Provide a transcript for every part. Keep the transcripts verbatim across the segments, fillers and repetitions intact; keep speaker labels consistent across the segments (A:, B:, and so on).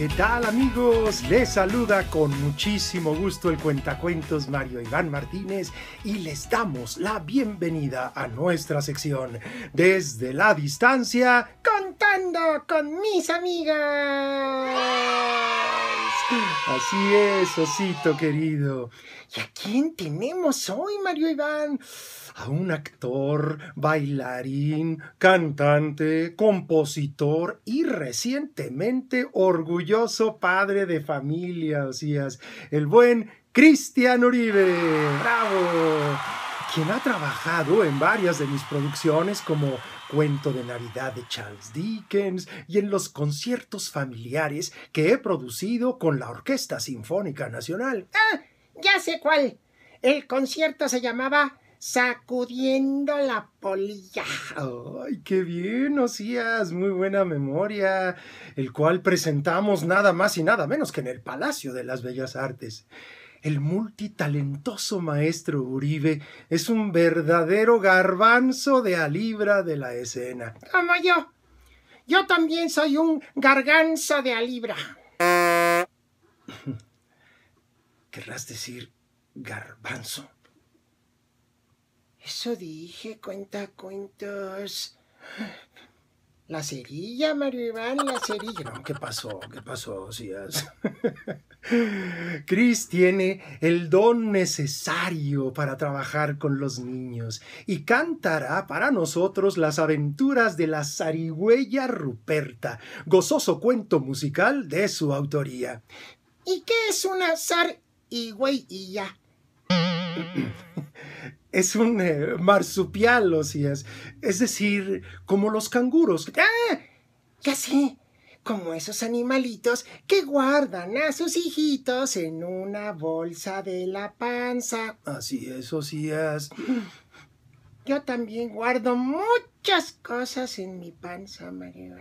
A: ¿Qué tal, amigos? Les saluda con muchísimo gusto el cuentacuentos Mario Iván Martínez y les damos la bienvenida a nuestra sección Desde la Distancia, contando con mis amigas. Así es, osito querido. ¿Y a quién tenemos hoy, Mario Iván? A un actor, bailarín, cantante, compositor y recientemente orgulloso padre de familia, Osías, el buen Cristian Uribe. ¡Bravo! Quien ha trabajado en varias de mis producciones como Cuento de Navidad de Charles Dickens y en los conciertos familiares que he producido con la Orquesta Sinfónica Nacional.
B: ¡Ah! Ya sé cuál. El concierto se llamaba Sacudiendo la Polilla.
A: ¡Ay, qué bien, Osías! Muy buena memoria. El cual presentamos nada más y nada menos que en el Palacio de las Bellas Artes. El multitalentoso maestro Uribe es un verdadero garbanzo de a libra de la escena.
B: Como yo. Yo también soy un garganzo de a libra.
A: ¿Querrás decir garbanzo?
B: Eso dije, cuentacuentos. La cerilla, Mario Iván, la cerilla.
A: No, ¿qué pasó? ¿Qué pasó, Osías? Cris tiene el don necesario para trabajar con los niños y cantará para nosotros las aventuras de la zarigüeya Ruperta, gozoso cuento musical de su autoría.
B: ¿Y qué es una zarigüeya?
A: Es un eh, marsupial, Osías. Es decir, como los canguros.
B: ¡Ah! Ya sé. Como esos animalitos que guardan a sus hijitos en una bolsa de la panza.
A: Así es, Osías.
B: Yo también guardo muchas cosas en mi panza, Mario.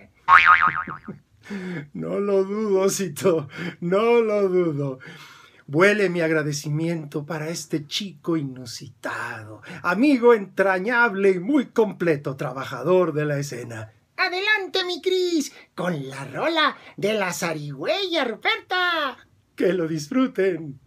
A: No lo dudo, osito. No lo dudo. Vuele mi agradecimiento para este chico inusitado, amigo entrañable y muy completo trabajador de la escena.
B: ¡Adelante, mi Cris! Con la rola de la zarigüeya Ruperta.
A: ¡Que lo disfruten!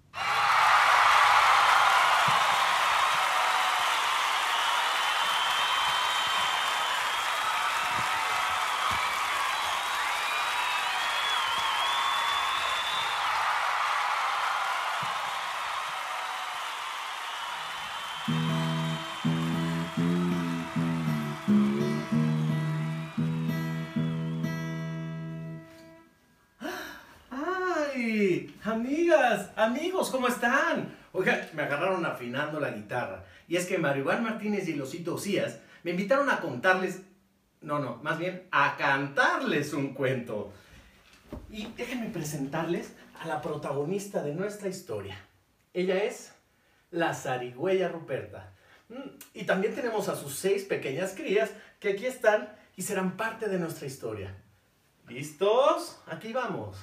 C: Amigas, amigos, ¿cómo están? Oigan, me agarraron afinando la guitarra. Y es que Mario Iván Martínez y el osito Osías me invitaron a contarles, no, no, más bien a cantarles un cuento. Y déjenme presentarles a la protagonista de nuestra historia. Ella es la zarigüeya Ruperta. Y también tenemos a sus seis pequeñas crías que aquí están y serán parte de nuestra historia. ¿Listos? Aquí vamos.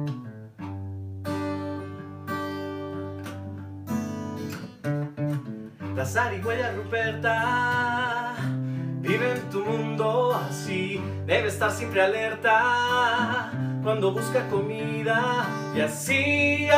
C: La zarigüeya Ruperta vive en tu mundo así, debe estar siempre alerta cuando busca comida y así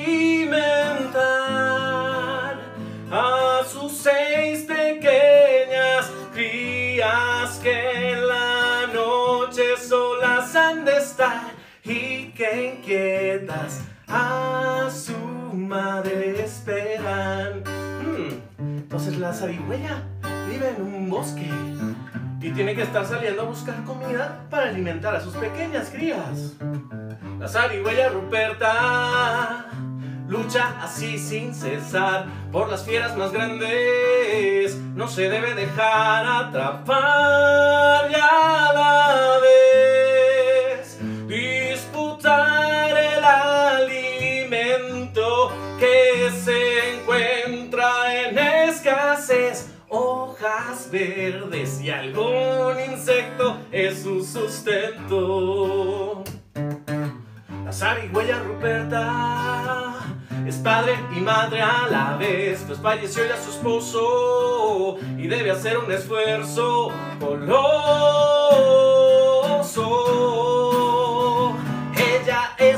C: alimentar a sus seis pequeñas crías que en la noche solas han de estar y que inquietas a su madre esperan. Entonces la zarigüeya vive en un bosque y tiene que estar saliendo a buscar comida para alimentar a sus pequeñas crías. La zarigüeya Ruperta lucha así sin cesar por las fieras más grandes, no se debe dejar atrapar y a la vez disputar el alimento que se encuentra en escasez. Hojas verdes y algún insecto es su sustento. La zarigüeya Ruperta es padre y madre a la vez, pues falleció ya su esposo y debe hacer un esfuerzo goloso. Ella es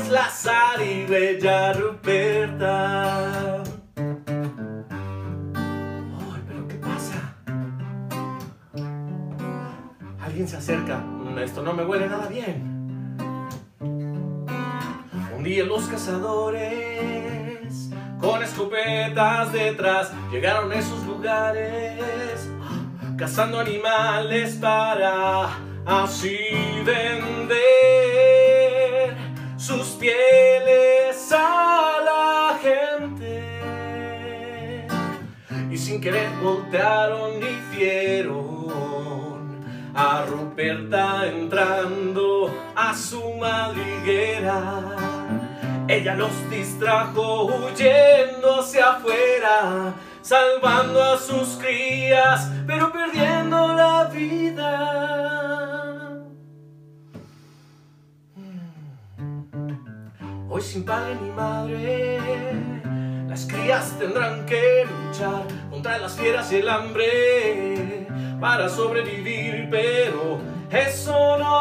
C: zarigüeya Ruperta. Ay, pero ¿qué pasa? Alguien se acerca. Esto no me huele nada bien. Un día los cazadores con escopetas detrás llegaron a esos lugares, cazando animales para así vender sus pieles a la gente. Y sin querer voltearon y vieron a Ruperta entrando a su madriguera. Ella los distrajo huyendo hacia afuera, salvando a sus crías, pero perdiendo la vida. Hoy sin padre ni madre, las crías tendrán que luchar contra las fieras y el hambre para sobrevivir, pero eso no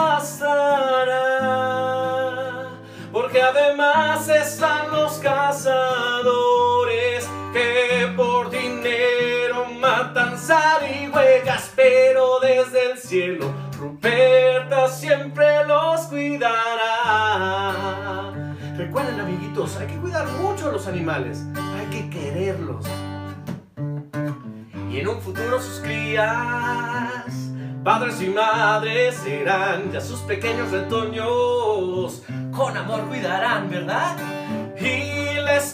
C: bastará, porque además están los cazadores que por dinero matan zarigüeyas, pero desde el cielo Ruperta siempre los cuidará. Recuerden, amiguitos, hay que cuidar mucho a los animales, hay que quererlos. Y en un futuro sus crías, padres y madres serán, ya sus pequeños retoños con amor cuidarán, ¿verdad? Y les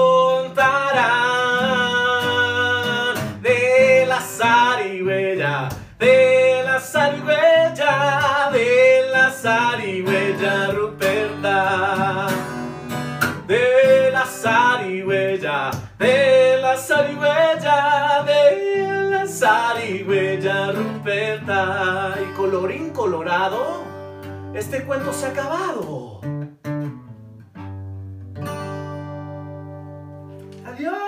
C: contarán de la zarigüeya, de la zarigüeya, de la zarigüeya Ruperta, de la zarigüeya, de la zarigüeya, de la zarigüeya Ruperta. Y colorín colorado, este cuento se ha acabado. Adiós.